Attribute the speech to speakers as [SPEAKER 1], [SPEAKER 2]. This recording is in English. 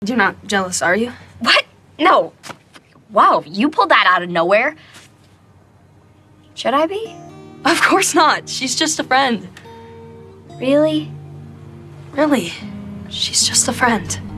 [SPEAKER 1] You're not jealous, are you?
[SPEAKER 2] What? No. Wow, you pulled that out of nowhere. Should I be?
[SPEAKER 1] Of course not. She's just a friend.
[SPEAKER 2] Really?
[SPEAKER 1] Really. She's just a friend.